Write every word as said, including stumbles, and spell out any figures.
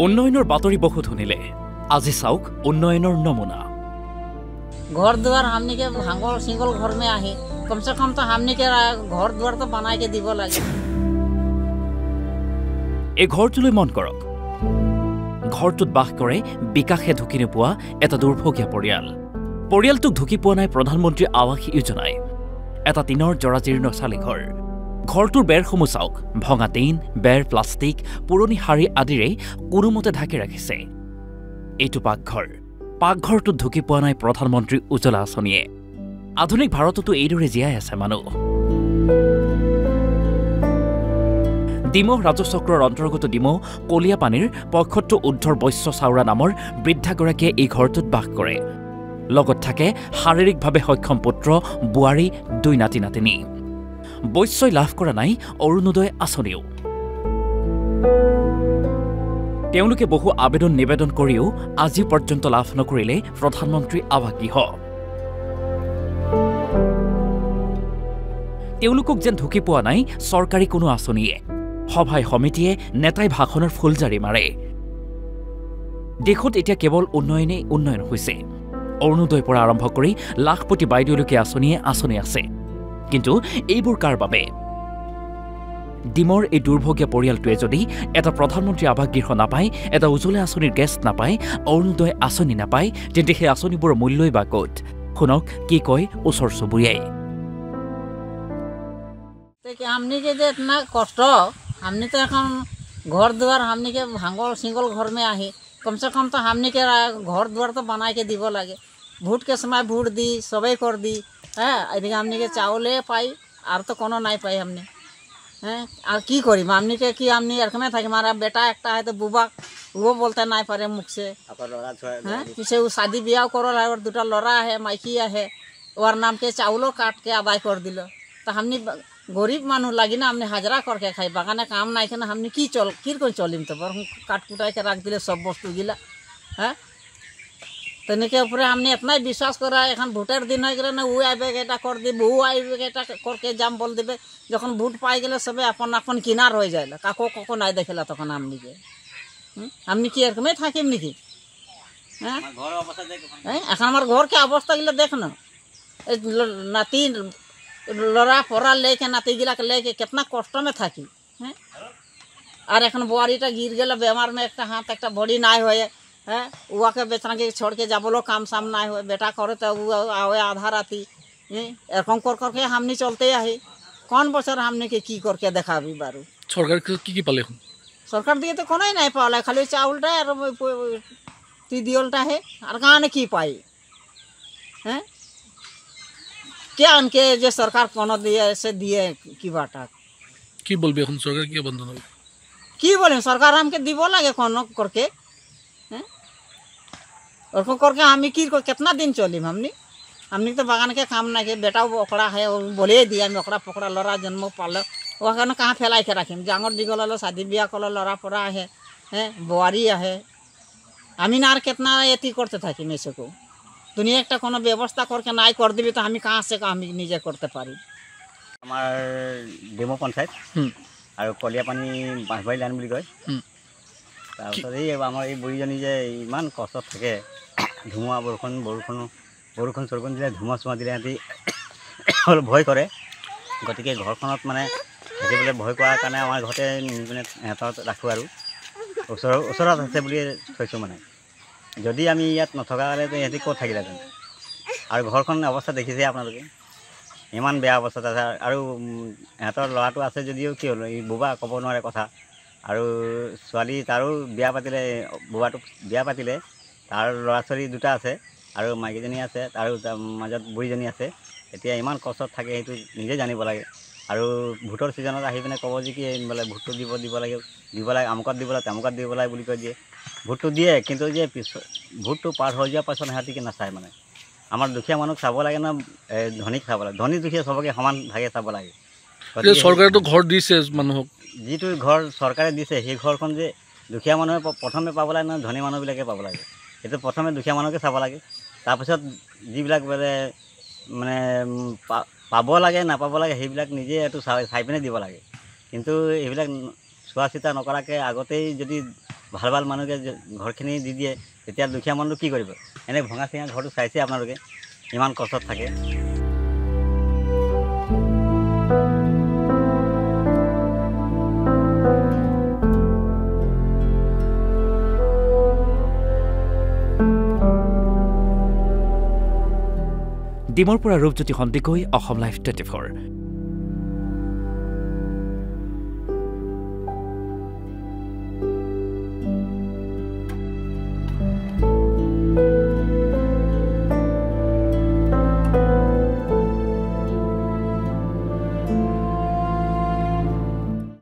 উন্নয়নৰ বাতৰি বহু শুনিলে আজি চাওক উন্নয়নৰ নমুনা। घर द्वार हमनी के भांगल सिंगल घर में आहे, कम से कम तो हमनी के घर द्वार तो बना के দিব লাগে। এই ঘৰটোলৈ মন কৰক। ঘৰটোত বাস কৰে বিকাশে ঢুকি নোপোৱা এটা দুৰ্ভগীয়া পৰিয়াল। পৰিয়ালটোক ঢুকি পোৱা নাই প্ৰধানমন্ত্ৰী আৱাস যোজনাই। এটা টিনৰ জৰাজীৰ্ণ চালিঘৰ। ঘৰটোৰ বেৰসমূহ চাওক, ভঙা টিন, বেৰ, প্লাষ্টিক, পুৰণি শাৰী আদিৰে কোনোমতে ঢাকি ৰাখিছে। এইটো পাকঘৰ। পাকঘৰটোত ঢুকি পোৱা নাই প্ৰধানমন্ত্ৰী উজ্জ্বলা আঁচনিয়ে। আধুনিক ভাৰততো এইদৰে জীয়াই আছে মানুহ। ডিমৌ ৰাজচক্ৰৰ অন্তৰ্গত ডিমৌ কলীয়াপানীৰ পঁয়সত্তৰ ঊৰ্ধৰ বৈশ্য চাওৰা নামৰ বৃদ্ধাগৰাকীয়ে এই ঘৰটোত বাস কৰে। লগত থাকে শাৰীৰিকভাৱে সক্ষম পুত্ৰ, বোৱাৰী, দুই নাতি নাতিনী। বৈশ্যই লাভ কৰা নাই অৰুণোদয় আঁচনিও। তেওঁলোকে বহু আবেদন নিবেদন কৰিও আজি পৰ্যন্ত লাভ নকৰিলে প্ৰধানমন্ত্ৰী আৱাস গৃহ। তেওঁলোকক যেন ঢুকি পোৱা নাই চৰকাৰী কোনো আঁচনিয়ে। সভাই সমিতিয়ে নেতাই ভাষণৰ ফুলজাৰি মাৰে। দেশত এতিয়া কেৱল উন্নয়নেই উন্নয়ন হৈছে। অৰুণোদয়ৰ পৰা আৰম্ভ কৰি লাখপতি বাইদেউলৈকে আঁচনিয়ে আঁচনি আছে, কিন্তু এইবোৰ কাৰ বাবে? ডিমৰ এই দুৰ্ভগীয়া পৰিয়ালটোৱে যদি এটা প্ৰধানমন্ত্ৰী আৱাস গৃহ নাপায়, এটা উজ্জ্বলা আঁচনিৰ গেছ নাপায়, অৰুণোদয় আঁচনি নাপায়, তেন্তে সেই আঁচনিবোৰৰ মূল্যই বা ক'ত? শুনক কি কয় ওচৰ চুবুৰীয়াই। हमनी के जो इतना कष्ट, हमनी तो এখন घर द्वार हमनी के भांगल सिंगल घर में आहे, कम से कम तो हमनी के घर द्वार तो बना के দিব লাগে। ভোট के समय ভোट दी, सबे कर दी, হ্যাঁ এদিকে हमनी के চাউলে পাই, আর তো কোনো নাই পাই हमनी। হ্যাঁ আর কি করি हमनी के কি हमनी এরকমই থাকি। हमारा बेटा একটা है तो बुबा, वो बोलते नहीं पारे मुख से। হ্যাঁ পিছে ও शादी বিয়াও করল, আর দুটা লড়া है, মাইকি है, ওর नाम के চাউলও কাট के আদায় कर दिल। तो हमनी गरीब मानुष लगी ना, हमने हाजरा करके खाई, बागाने काम ना ना हमने की चल की चलिम तो बर काट कुटाई के रख दिले सब वस्तु गिला। हाँ तनिके ऊपर हमने इतना विश्वास करा, एखन भोटर दिन हो गए ना, वो आबे এটা कर दी, वो आबे এটা करके जाम बोल देबे। যখন ভোট পাই গেলে সবে আপন আপন কিনার হয়ে যায়, কাকো কাকো নাই দেখেলা তখন আমনি কে আমনি কি এরকমই থাকিম নাকি? হ্যাঁ এখন আমার ঘর কে অবস্থা গিলা দেখ না, নাতি লড়া পড়া लेके नाती गिला के लेके कितना कष्ट में থাকি। হ্যাঁ আর এখন বুয়ারিটা गिर গেল বেমার में, একটা हाथ একটা बॉडी নাই হয়ে, হ্যাঁ উয়াকে বেচারা के छोड़ के যাবলো काम साम নাই হয়, बेटा करे तो वो आवे आधा राती। এরকম कर करके हमनी चलते आही। কোন বছর हमनी के की करके দেখাবি বারু? সরকার কি কি পালে? সরকার দিয়ে তো কোনোই নাই পাওয়া, খালি চাউলটা আর তিদিওলটা হে, আর কানে কি পাই? হ্যাঁ क्या उनके जो सरकार कोनो दिए से दिए की बाटा की बोलबे এখন সরকার কি বন্ধ হবে? কি বলেন सरकार हमके दिबो लागे कोनो करके। हैं और को करके हम की कितना दिन चलिम हमनी? हमनी तो बागान के काम ना के, बेटा ओकड़ा है बोले दिया, हम ओकड़ा पकड़ा लड़ा जन्म पाल, ओकरा कहाँ फैलाई के रखिम? जांगर दिगल शादी बियाह कल लड़ा पड़ा है, हैं बुआरी है, हमी ना कितना एथी करते थाकी में से को दुनिया একটা কোনো ব্যবস্থা করকে নাই कर দিবি, তো আমি কাহা সে আমি নিজে করতে পারি। আমার ডিমৌ পঞ্চায়ত আৰু কলীয়াপানী বাঁহবাৰী লাইন বুলি কয়। তাৰপিছত এই আমাৰ এই বুঢ়ীজনী যে ইমান কষ্টত থাকে, ধুমুহা বৰষুণ বৰষুণ বৰষুণ চৰষুণ দিলে, ধুমুহা চুমুহা দিলে সিহঁতি অলপ ভয় কৰে। গতিকে ঘৰখনত মানে থাকিবলৈ ভয় কৰাৰ কাৰণে আমাৰ ঘৰতে নি পিনে সিহঁতক ৰাখোঁ আৰু ওচৰৰ ওচৰত আছে বুলি থৈছোঁ। মানে যদি আমি ইয়াত নথকা হ'লে সিহঁতি ক'ত থাকিলেহেঁতেন? আৰু ঘৰখন অৱস্থা দেখিছে আপোনালোকে, ইমান বেয়া অৱস্থাত আছে। আৰু সিহঁতৰ ল'ৰাটো আছে যদিও কি হ'ল, এই বুবা ক'ব নোৱাৰে কথা। আৰু ছোৱালী তাৰো বিয়া পাতিলে, বুবাটো বিয়া পাতিলে, তাৰ ল'ৰা ছোৱালী দুটা আছে আৰু মাইকীজনী আছে, আৰু তাৰ মাজত বুঢ়ীজনী আছে। এতিয়া ইমান কষ্টত থাকে সেইটো নিজে জানিব লাগে। আৰু ভোটৰ ছিজনত আহি পিনে ক'ব যে কি বোলে ভোটটো দিব দিব লাগে দিব লাগে আমুকত দিব লাগে তামুকত দিব লাগে বুলি কৈ দিয়ে। ভোটটো দিয়ে, কিন্তু যে পিছত ভোটটো পাৰ হৈ যোৱাৰ পাছত সিহঁতিকে নাচায়। মানে আমাৰ দুখীয়া মানুহক চাব লাগে না, ধনীক চাব লাগে? ধনী দুখীয়া চবকে সমান ভাগে চাব লাগে। চৰকাৰেতো ঘৰ দিছে মানুহক, যিটো ঘৰ চৰকাৰে দিছে সেই ঘৰখন যে দুখীয়া মানুহে প্ৰথমে পাব লাগে না ধনী মানুহবিলাকে পাব লাগে? সেইটো প্ৰথমে দুখীয়া মানুহকে চাব লাগে, তাৰপিছত যিবিলাক বোলে মানে পাব লাগে নাপাব লাগে সেইবিলাক নিজে এইটো চাই চাই পিনে দিব লাগে। কিন্তু এইবিলাক চোৱা চিতা নকৰাকৈ আগতেই যদি ভাল ভাল মানুহকে ঘৰখিনি দি দিয়ে তেতিয়া দুখীয়া মানুহটো কি কৰিব এনে ভঙা চিঙা ঘৰটো চাইছে আপোনালোকে ইমান কষ্টত থাকে ডিমৰ পৰা Rupjyoti Sandikoi Asom live twenty four